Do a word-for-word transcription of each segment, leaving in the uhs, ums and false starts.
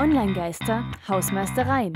Online-Geister, Hausmeistereien.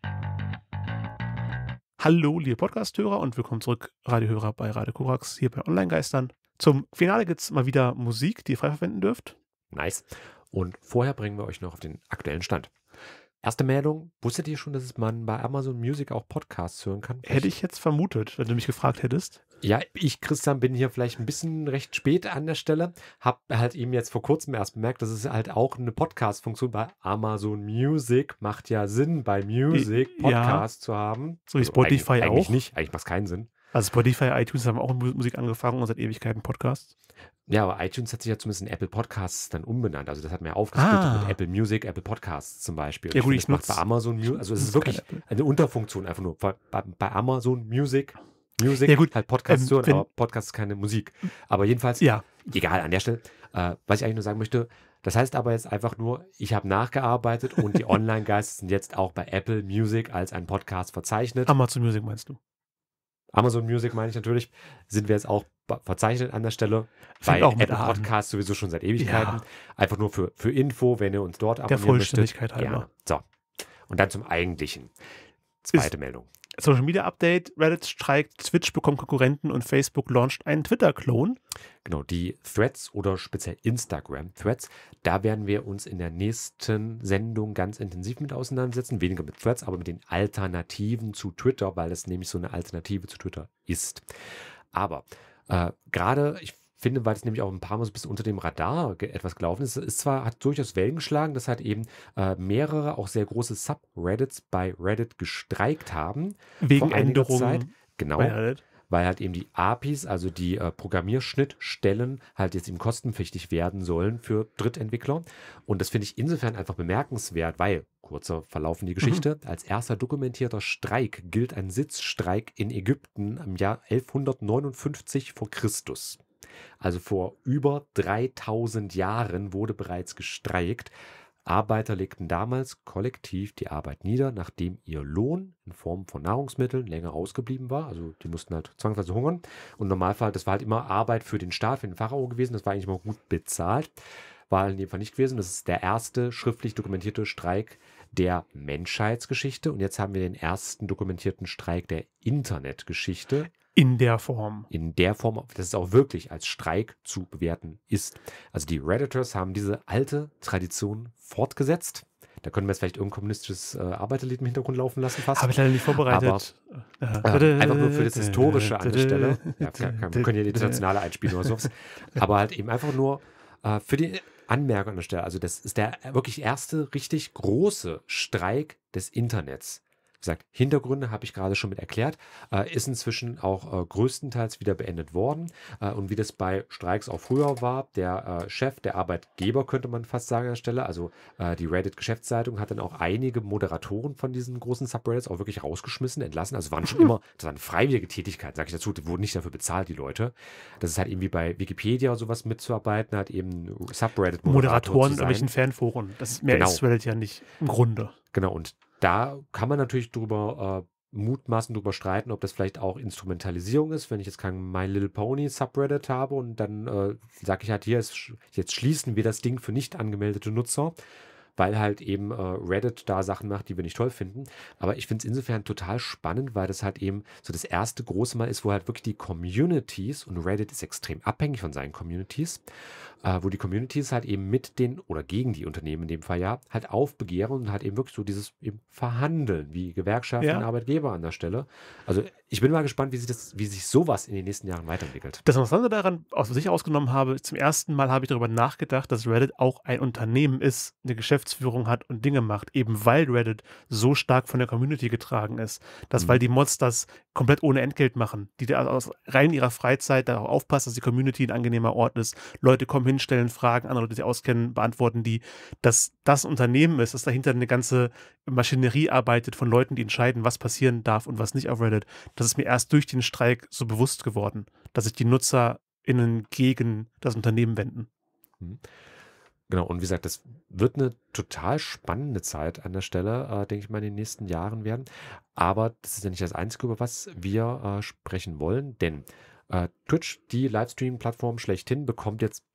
Hallo, liebe Podcast-Hörer und willkommen zurück, Radiohörer bei Radio Korax, hier bei Online-Geistern. Zum Finale gibt es mal wieder Musik, die ihr frei verwenden dürft. Nice. Und vorher bringen wir euch noch auf den aktuellen Stand. Erste Meldung, wusstet ihr schon, dass man bei Amazon Music auch Podcasts hören kann? Hätte ich jetzt vermutet, wenn du mich gefragt hättest. Ja, ich, Christian, bin hier vielleicht ein bisschen recht spät an der Stelle. Hab halt eben jetzt vor kurzem erst bemerkt, dass es halt auch eine Podcast-Funktion bei Amazon Music macht ja Sinn, bei Music Podcasts ja. zu haben. So wie Spotify also eigentlich, auch. Eigentlich nicht, eigentlich macht es keinen Sinn. Also Spotify, iTunes haben auch mit Musik angefangen und seit Ewigkeiten Podcasts. Ja, aber iTunes hat sich ja zumindest in Apple Podcasts dann umbenannt. Also das hat mir aufgesplittet ah. mit Apple Music, Apple Podcasts zum Beispiel. Ja, gut, ich, ich macht bei Amazon Music, also es ist wirklich eine Unterfunktion einfach nur. Bei, bei Amazon Music, Music, ja, gut. halt Podcasts ähm, hören, aber Podcast ist keine Musik. Aber jedenfalls, ja. egal, an der Stelle, äh, was ich eigentlich nur sagen möchte, das heißt aber jetzt einfach nur, ich habe nachgearbeitet und die Online-Geister sind jetzt auch bei Apple Music als ein Podcast verzeichnet. Amazon Music meinst du? Amazon Music meine ich natürlich, sind wir jetzt auch verzeichnet an der Stelle. Fängt bei auch mit Apple an. Podcasts sowieso schon seit Ewigkeiten. Ja. Einfach nur für, für Info, wenn ihr uns dort abonnieren Der Vollständigkeit möchtet. halber. So, und dann zum Eigentlichen. Zweite Ist Meldung. Social Media Update, Reddit streikt, Twitch bekommt Konkurrenten und Facebook launcht einen Twitter-Klon. Genau, die Threads oder speziell Instagram-Threads, da werden wir uns in der nächsten Sendung ganz intensiv mit auseinandersetzen. Weniger mit Threads, aber mit den Alternativen zu Twitter, weil das nämlich so eine Alternative zu Twitter ist. Aber äh, gerade, ich finde, weil es nämlich auch ein paar Mal so ein bisschen unter dem Radar ge- etwas gelaufen ist, ist zwar, hat durchaus Wellen geschlagen, dass halt eben äh, mehrere, auch sehr große Subreddits bei Reddit gestreikt haben. Wegen vor einiger Änderungen Zeit. Genau. bei Reddit. Weil halt eben die A P Is, also die äh, Programmierschnittstellen, halt jetzt eben kostenpflichtig werden sollen für Drittentwickler. Und das finde ich insofern einfach bemerkenswert, weil, kurzer Verlauf in die Geschichte, mhm. als erster dokumentierter Streik gilt ein Sitzstreik in Ägypten im Jahr elfhundertneunundfünfzig vor Christus. Also vor über dreitausend Jahren wurde bereits gestreikt. Arbeiter legten damals kollektiv die Arbeit nieder, nachdem ihr Lohn in Form von Nahrungsmitteln länger ausgeblieben war. Also die mussten halt zwangsweise hungern. Und im Normalfall, das war halt immer Arbeit für den Staat, für den Pharao gewesen. Das war eigentlich immer gut bezahlt. War in dem Fall nicht gewesen. Das ist der erste schriftlich dokumentierte Streik der Menschheitsgeschichte. Und jetzt haben wir den ersten dokumentierten Streik der Internetgeschichte. In der Form. In der Form, dass es auch wirklich als Streik zu bewerten ist. Also die Redditors haben diese alte Tradition fortgesetzt. Da können wir jetzt vielleicht irgendein kommunistisches äh, Arbeiterlied im Hintergrund laufen lassen fast. Habe ich leider nicht vorbereitet. Aber, äh, einfach nur für das Historische an der Stelle. Ja, kann, kann, wir können ja die Internationale einspielen oder sowas. Aber halt eben einfach nur äh, für die Anmerkung an der Stelle. Also das ist der wirklich erste richtig große Streik des Internets. Wie gesagt, Hintergründe habe ich gerade schon mit erklärt, äh, ist inzwischen auch äh, größtenteils wieder beendet worden. Äh, und wie das bei Streiks auch früher war, der äh, Chef, der Arbeitgeber, könnte man fast sagen an der Stelle, also äh, die Reddit-Geschäftszeitung hat dann auch einige Moderatoren von diesen großen Subreddits auch wirklich rausgeschmissen, entlassen. Also waren schon immer, das waren freiwillige Tätigkeiten, sage ich dazu, die wurden nicht dafür bezahlt, die Leute. Das ist halt irgendwie bei Wikipedia oder sowas mitzuarbeiten, hat eben Subreddit-Moderator Moderatoren in zu sein. irgendwelchen Fanforen. Das mehr Genau. ist Reddit ja nicht im Grunde. Genau, und da kann man natürlich drüber äh, mutmaßen, drüber streiten, ob das vielleicht auch Instrumentalisierung ist, wenn ich jetzt kein My Little Pony Subreddit habe und dann äh, sage ich halt, hier ist, jetzt schließen wir das Ding für nicht angemeldete Nutzer, weil halt eben äh, Reddit da Sachen macht, die wir nicht toll finden. Aber ich finde es insofern total spannend, weil das halt eben so das erste große Mal ist, wo halt wirklich die Communities, und Reddit ist extrem abhängig von seinen Communities, äh, wo die Communities halt eben mit den, oder gegen die Unternehmen in dem Fall ja, halt aufbegehren und halt eben wirklich so dieses eben Verhandeln, wie Gewerkschaften Ja. und Arbeitgeber an der Stelle. Also ich bin mal gespannt, wie sich, das, wie sich sowas in den nächsten Jahren weiterentwickelt. Das Interessante daran, aus sich ausgenommen habe, zum ersten Mal habe ich darüber nachgedacht, dass Reddit auch ein Unternehmen ist, eine Geschäftsführung hat und Dinge macht, eben weil Reddit so stark von der Community getragen ist. Dass, Mhm. weil die Mods das komplett ohne Entgelt machen, die da aus rein ihrer Freizeit darauf aufpassen, dass die Community ein angenehmer Ort ist. Leute kommen hin, stellen Fragen, andere Leute, die sich auskennen, beantworten die. Dass das Unternehmen ist, dass dahinter eine ganze Maschinerie arbeitet von Leuten, die entscheiden, was passieren darf und was nicht auf Reddit. Das ist mir erst durch den Streik so bewusst geworden, dass sich die NutzerInnen gegen das Unternehmen wenden. Mhm. Genau, und wie gesagt, das wird eine total spannende Zeit an der Stelle, äh, denke ich mal, in den nächsten Jahren werden. Aber das ist ja nicht das Einzige, über was wir äh, sprechen wollen, denn äh, Twitch, die Livestream-Plattform schlechthin, bekommt jetzt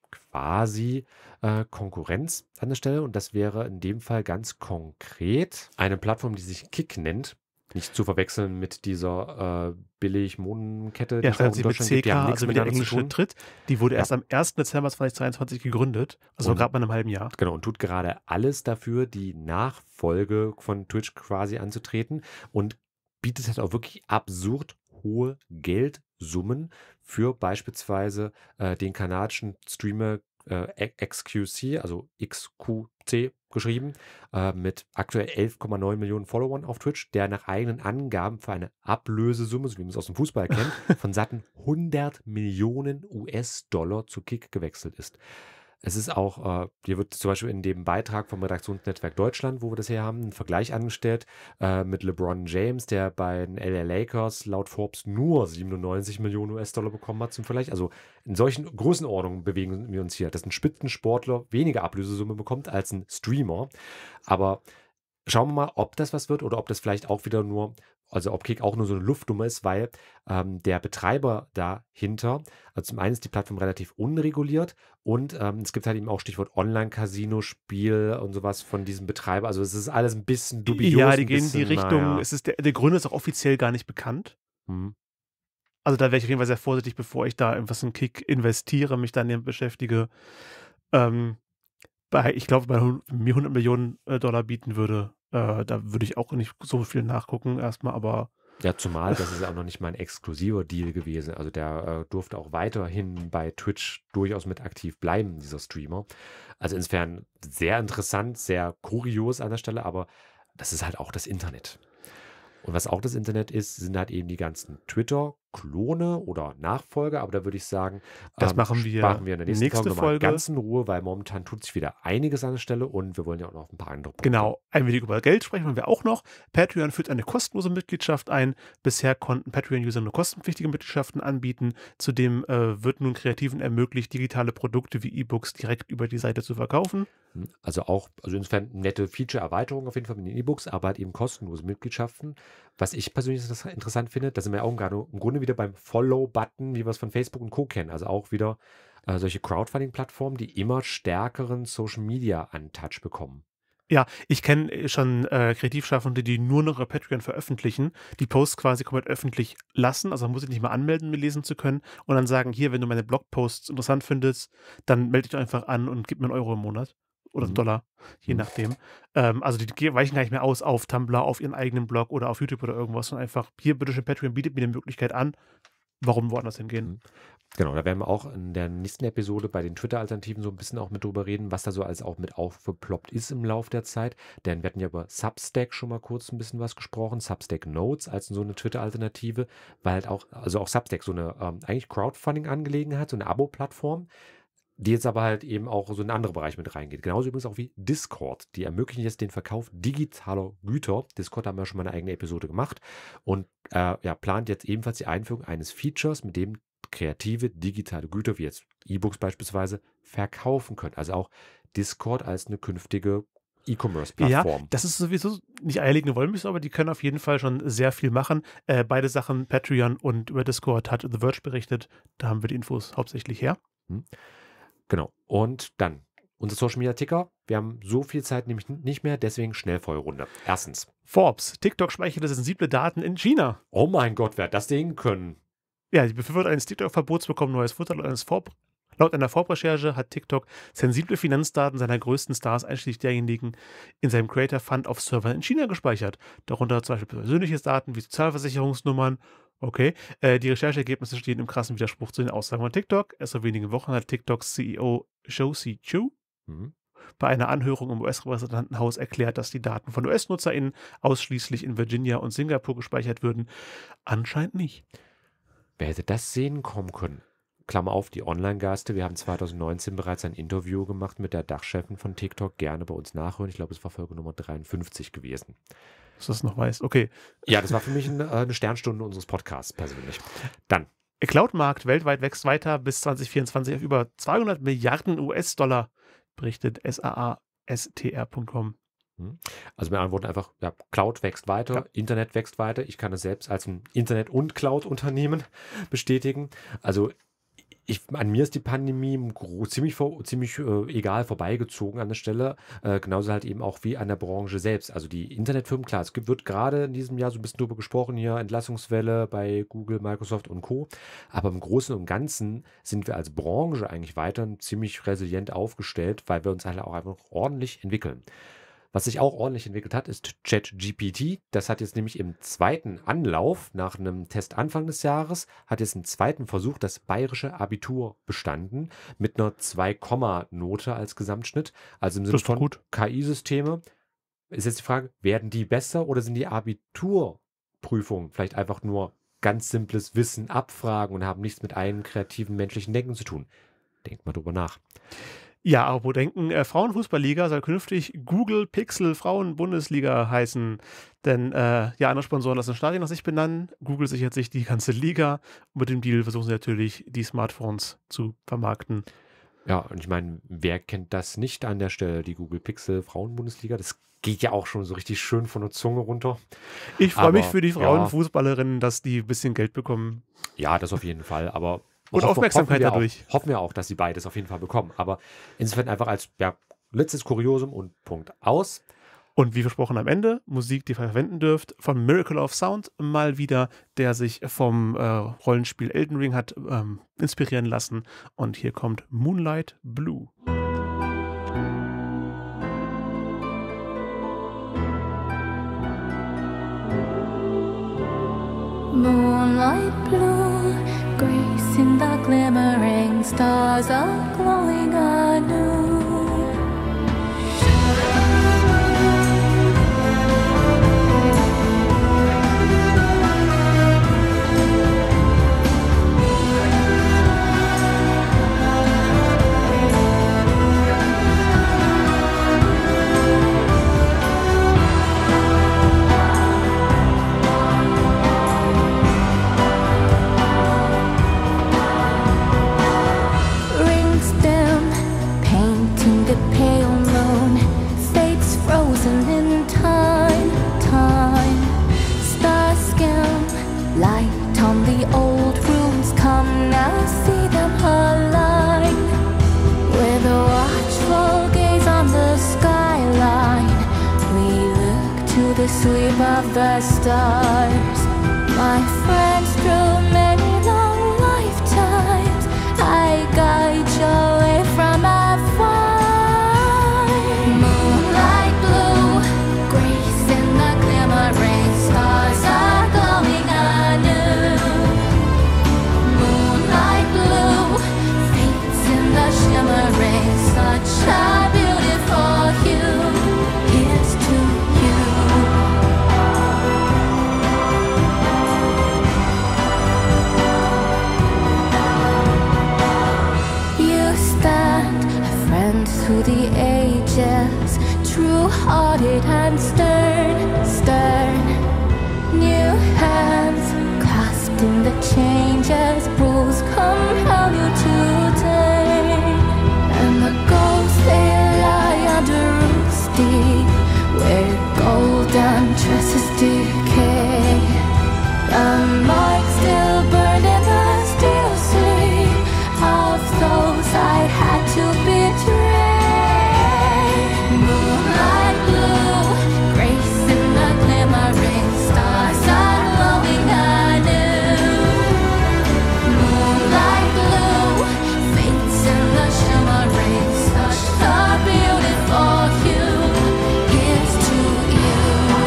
quasi äh, Konkurrenz an der Stelle. Und das wäre in dem Fall ganz konkret eine Plattform, die sich Kick nennt. Nicht zu verwechseln mit dieser äh, Billig-Modenkette, die Ja, es auch schreibt in sie mit Deutschland gibt. Die C K, haben nichts also wie der miteinander zu englische tun. Tritt. Die wurde Ja. erst am ersten Dezember zweitausendzweiundzwanzig gegründet, also Und- gerade mal in einem halben Jahr. Genau, und tut gerade alles dafür, die Nachfolge von Twitch quasi anzutreten und bietet halt auch wirklich absurd hohe Geldsummen für beispielsweise äh, den kanadischen Streamer äh, X Q C, also X Q C geschrieben, äh, mit aktuell elf Komma neun Millionen Followern auf Twitch, der nach eigenen Angaben für eine Ablösesumme, so wie man es aus dem Fußball kennt, von satten hundert Millionen U S-Dollar zu Kick gewechselt ist. Es ist auch, äh, hier wird zum Beispiel in dem Beitrag vom Redaktionsnetzwerk Deutschland, wo wir das her haben, ein Vergleich angestellt äh, mit LeBron James, der bei den L A Lakers laut Forbes nur siebenundneunzig Millionen U S-Dollar bekommen hat zum Vergleich. Also in solchen Größenordnungen bewegen wir uns hier, dass ein Spitzensportler weniger Ablösesumme bekommt als ein Streamer. Aber schauen wir mal, ob das was wird oder ob das vielleicht auch wieder nur, also ob Kick auch nur so eine Luftnummer ist, weil ähm, der Betreiber dahinter, also zum einen ist die Plattform relativ unreguliert und ähm, es gibt halt eben auch Stichwort Online-Casino-Spiel und sowas von diesem Betreiber. Also es ist alles ein bisschen dubios. Ja, die ein gehen in die bisschen, Richtung, naja. es ist der, der Gründer ist auch offiziell gar nicht bekannt. Hm. Also da wäre ich auf jeden Fall sehr vorsichtig, bevor ich da irgendwas in Kick investiere, mich dann damit beschäftige. Ähm, bei, ich glaube, bei hun- mir hundert Millionen äh, Dollar bieten würde, äh, da würde ich auch nicht so viel nachgucken erstmal, aber Ja, zumal das ist ja auch noch nicht mal ein exklusiver Deal gewesen. Also der äh, durfte auch weiterhin bei Twitch durchaus mit aktiv bleiben, dieser Streamer. Also insofern sehr interessant, sehr kurios an der Stelle, aber das ist halt auch das Internet. Und was auch das Internet ist, sind halt eben die ganzen Twitter-Klone oder Nachfolger. Aber da würde ich sagen, Das machen wir machen wir in der nächsten nächste Folge nochmal Folge. ganz in Ruhe, weil momentan tut sich wieder einiges an der Stelle und wir wollen ja auch noch ein paar andere Punkte. Genau, ein wenig über Geld sprechen wollen wir auch noch. Patreon führt eine kostenlose Mitgliedschaft ein. Bisher konnten Patreon-User nur kostenpflichtige Mitgliedschaften anbieten. Zudem äh, wird nun Kreativen ermöglicht, digitale Produkte wie E-Books direkt über die Seite zu verkaufen. Also auch, also insofern nette Feature-Erweiterung auf jeden Fall mit den E-Books, aber halt eben kostenlose Mitgliedschaften. Was ich persönlich interessant finde, da sind wir auch gerade im Grunde wieder beim Follow-Button, wie wir es von Facebook und Co. kennen. Also auch wieder äh, solche Crowdfunding-Plattformen, die immer stärkeren Social-Media-Untouch bekommen. Ja, ich kenne schon äh, Kreativschaffende, die nur noch auf Patreon veröffentlichen, die Posts quasi komplett öffentlich lassen, also muss ich nicht mal anmelden, mir lesen zu können und dann sagen, hier, wenn du meine Blogposts interessant findest, dann melde dich einfach an und gib mir einen Euro im Monat oder Mhm. Dollar, je Mhm. nachdem. Ähm, also die, die weichen gar nicht mehr aus auf Tumblr, auf ihren eigenen Blog oder auf YouTube oder irgendwas und einfach, hier, bitteschön, Patreon bietet mir die Möglichkeit an, warum woanders hingehen. Mhm. Genau, da werden wir auch in der nächsten Episode bei den Twitter-Alternativen so ein bisschen auch mit drüber reden, was da so alles auch mit aufgeploppt ist im Lauf der Zeit. Denn wir hatten ja über Substack schon mal kurz ein bisschen was gesprochen, Substack Notes als so eine Twitter-Alternative, weil halt auch, also auch Substack so eine ähm, eigentlich Crowdfunding-Angelegenheit, so eine Abo-Plattform, die jetzt aber halt eben auch so in andere Bereiche mit reingeht. Genauso übrigens auch wie Discord. Die ermöglichen jetzt den Verkauf digitaler Güter. Discord haben wir schon mal eine eigene Episode gemacht und äh, ja, plant jetzt ebenfalls die Einführung eines Features, mit dem kreative digitale Güter, wie jetzt E-Books beispielsweise, verkaufen können. Also auch Discord als eine künftige E-Commerce-Plattform. Ja, das ist sowieso nicht eierlegende Wollmilchsau, aber die können auf jeden Fall schon sehr viel machen. Äh, beide Sachen, Patreon und über Discord, hat The Verge berichtet. Da haben wir die Infos hauptsächlich her. Hm. Genau. Und dann unser Social Media Ticker. Wir haben so viel Zeit nämlich nicht mehr, deswegen Schnellfeuerrunde. Erstens. Forbes, TikTok speicherte sensible Daten in China. Oh mein Gott, wer hat das Ding können? Ja, die Befürworter eines TikTok-Verbots bekommen neues Futter. Laut, eines Vorb Laut einer Vorrecherche hat TikTok sensible Finanzdaten seiner größten Stars, einschließlich derjenigen in seinem Creator Fund, auf Servern in China gespeichert. Darunter zum Beispiel persönliche Daten wie Sozialversicherungsnummern. Okay, äh, die Rechercheergebnisse stehen im krassen Widerspruch zu den Aussagen von TikTok. Erst vor wenigen Wochen hat TikToks C E O Shou-Zi Chu Mhm. bei einer Anhörung im U S-Repräsentantenhaus erklärt, dass die Daten von U S-NutzerInnen ausschließlich in Virginia und Singapur gespeichert würden. Anscheinend nicht. Wer hätte das sehen kommen können? Klammer auf, die Online-Gaste. Wir haben zwanzig neunzehn bereits ein Interview gemacht mit der Dachchefin von TikTok. Gerne bei uns nachhören. Ich glaube, es war Folge Nummer dreiundfünfzig gewesen. Dass du das noch weißt. Okay. Ja, das war für mich eine, eine Sternstunde unseres Podcasts persönlich. Dann. Der Cloud-Markt weltweit wächst weiter bis zwanzig vierundzwanzig auf über zweihundert Milliarden U S-Dollar, berichtet S A A S T R Punkt com. Also mit anderen Worten einfach, ja, Cloud wächst weiter, ja. Internet wächst weiter. Ich kann es selbst als ein Internet- und Cloud-Unternehmen bestätigen. Also Ich, an mir ist die Pandemie im Gro- ziemlich, vor, ziemlich äh, egal vorbeigezogen an der Stelle. Äh, genauso halt eben auch wie an der Branche selbst. Also die Internetfirmen, klar, es gibt, wird gerade in diesem Jahr so ein bisschen drüber gesprochen, hier Entlassungswelle bei Google, Microsoft und Co. Aber im Großen und Ganzen sind wir als Branche eigentlich weiterhin ziemlich resilient aufgestellt, weil wir uns halt auch einfach ordentlich entwickeln. Was sich auch ordentlich entwickelt hat, ist ChatGPT. Das hat jetzt nämlich im zweiten Anlauf, nach einem Test Anfang des Jahres, hat jetzt einen zweiten Versuch das bayerische Abitur bestanden mit einer zwei-Komma-Note als Gesamtschnitt. Also im Sinne Das ist doch von gut. K I-Systeme. Ist jetzt die Frage, werden die besser oder sind die Abiturprüfungen vielleicht einfach nur ganz simples Wissen abfragen und haben nichts mit einem kreativen menschlichen Denken zu tun? Denkt mal drüber nach. Ja, apropos denken, äh, Frauenfußballliga soll künftig Google Pixel Frauen-Bundesliga heißen. Denn äh, ja, andere Sponsoren lassen das Stadion nach sich benennen. Google sichert sich die ganze Liga. Und mit dem Deal versuchen sie natürlich, die Smartphones zu vermarkten. Ja, und ich meine, wer kennt das nicht an der Stelle, die Google Pixel Frauen-Bundesliga? Das geht ja auch schon so richtig schön von der Zunge runter. Ich freue mich Aber, für die ja. Frauenfußballerinnen, dass die ein bisschen Geld bekommen. Ja, das auf jeden Fall, aber Und hoffen- Aufmerksamkeit hoffen wir dadurch. Auch, hoffen wir auch, dass sie beides auf jeden Fall bekommen. Aber insofern einfach als ja, letztes Kuriosum und Punkt aus. Und wie versprochen am Ende, Musik, die ihr verwenden dürft, von Miracle of Sound mal wieder, der sich vom äh, Rollenspiel Elden Ring hat ähm, inspirieren lassen. Und hier kommt Moonlight Blue. Moonlight blue, grace in the glimmering stars are glowing anew. Rings dim, painting the pale moon, fates frozen in time, time. Star skim, light on the old ruins, come now see them align. With a watchful gaze on the skyline, we look to the sweep of the stars. My friends, through many long lifetimes, I guide your way from afar. Moonlight blue, grace in the glimmering stars are glowing anew. Moonlight blue, fates in the shimmering, such a beautiful hue. Here's to you. You stand, a friend through the ages, true-hearted and stern, stern. New hands clasped in the changes, rules compel you to turn. And the ghosts they lie under roots deep, where golden tresses decay. The marks still burn in the steel sleep of those I had to betray. Moonlight blue, grace in the glimmering stars are glowing anew. Moonlight blue, fates in the shimmering, such a beautiful hue. Here's to you.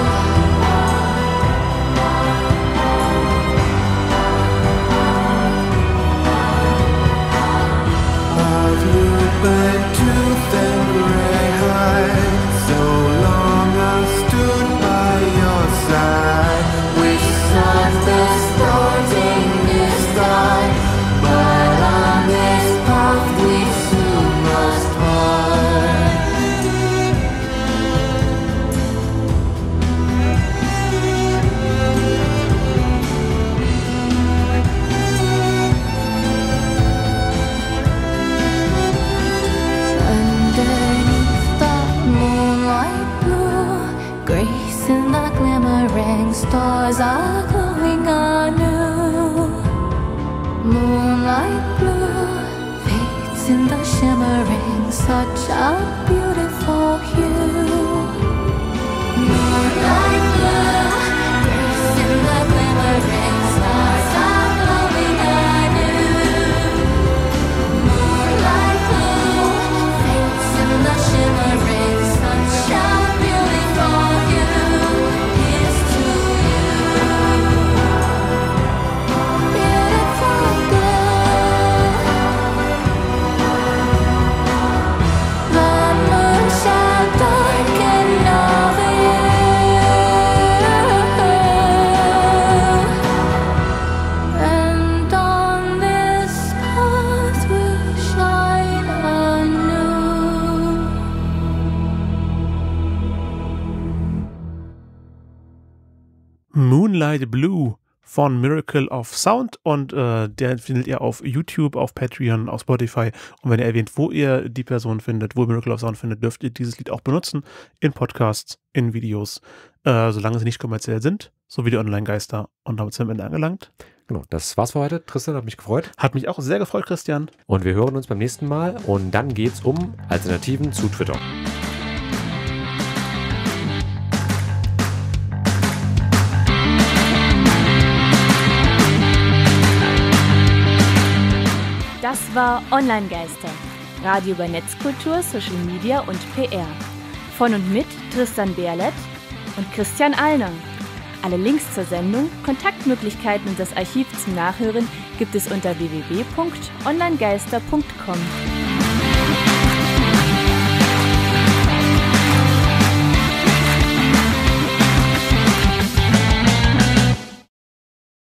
Have you been tooth and gray high? So long I stood by your side. We saw the stars in the sky, but on this path we soon must part. Underneath the moonlight blue, grace in the glimmering stars are glowing anew. Moonlight blue, in the shimmering, such a beautiful hue. Moonlight blue, grace in the glimmering, stars are glowing anew. Moonlight blue, fates in the shimmering, such a beautiful hue. Here's to you. Beautiful blue. The moon shall darken over you, and on this path will shine anew. Moonlight Blue von Miracle of Sound und äh, der findet ihr auf YouTube, auf Patreon, auf Spotify und wenn ihr erwähnt, wo ihr die Person findet, wo ihr Miracle of Sound findet, dürft ihr dieses Lied auch benutzen in Podcasts, in Videos, äh, solange sie nicht kommerziell sind, so wie die Online-Geister und damit sind wir am Ende angelangt. Genau, das war's für heute. Tristan, hat mich gefreut. Hat mich auch sehr gefreut, Christian. Und wir hören uns beim nächsten Mal und dann geht's um Alternativen zu Twitter. Das war Online-Geister. Radio über Netzkultur, Social Media und P R. Von und mit Tristan Berlet und Christian Allner. Alle Links zur Sendung, Kontaktmöglichkeiten und das Archiv zum Nachhören gibt es unter w w w punkt onlinegeister punkt com.